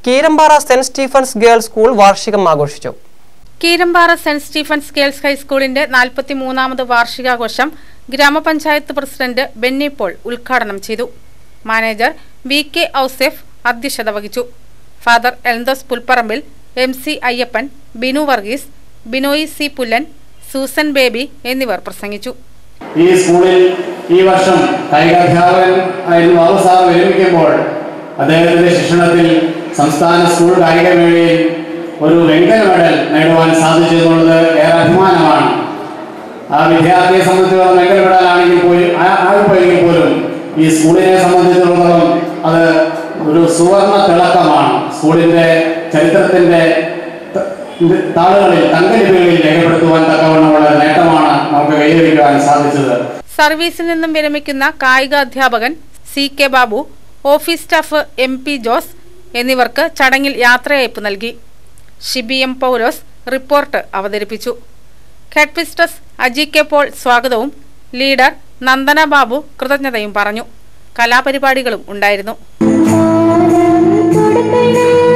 Keerampara Saint Stephen's Girls School വാർഷികം ആഘോഷിച്ചു. Keerampara Saint Stephen's Girls ഹൈസ്കൂളിന്റെ 43ാമത് വാർഷികാഘോഷം ഗ്രാമപഞ്ചായത്ത് പ്രസിഡന്റ് ബെന്നി പോൾ ഉദ്ഘാടനം ചെയ്തു. മാനേജർ VK ഔസേഫ് അധ്യക്ഷത വഹിച്ചു. Father Eldhose Pulparambil, MC Ayyappan, Binu Varghese, Binoy C Pullan, Susan Baby എന്നിവർ പ്രസംഗിച്ചു. ഈ സ്കൂളിൽ ഈ വർഷം കായികാധ്യാപകൻ സാർ വിരമിക്കുമ്പോൾ അദ്ദേഹത്തിന്റെ ശിക്ഷണത്തിൽ സംസ്ഥാന സ്കൂൾ കായികമേളയിൽ ഒരു വെങ്കല മെഡൽ നേടുവാൻ സാധിച്ചെന്നുള്ളത് ഏറെ അഭിമാനമാണ്. ആ വിദ്യാർത്ഥിയെ സംബന്ധിച്ചിടത്തോളം വെങ്കല മെഡലാണെങ്കിൽ പോലും ഈ സ്കൂളിനെ സംബന്ധിച്ചിടത്തോളം അത് ഒരു സുവർണ തിളക്കമാണ്. സ്കൂളിന്റെ ചരിത്രത്തിന്റെ താളുകളിൽ തങ്കലിപികളിൽ രേഖപ്പെടുത്തുവാൻ തക്കവണ്ണമുള്ള നേട്ടമാണ് നമുക്ക് കൈവരിക്കുവാൻ സാധിച്ചത്. സർവീസിൽ നിന്നും വിരമിക്കുന്ന കായികാധ്യാപകൻ CK Babu, office staff MP Jose എന്നിവർക്ക് ചടങ്ങിൽ യാത്രയയപ്പ് നൽകി. ഷിബി M പൗലോസ് റിപ്പോർട്ട് അവതരിപ്പിച്ചു. ഹെഡ്മിസ്ട്രസ് അജി K പോൾ സ്വാഗതവും ലീഡർ നന്ദന ബാബു കൃതജ്ഞതയും പറഞ്ഞു. കലാപരിപാടികളും ഉണ്ടായിരുന്നു.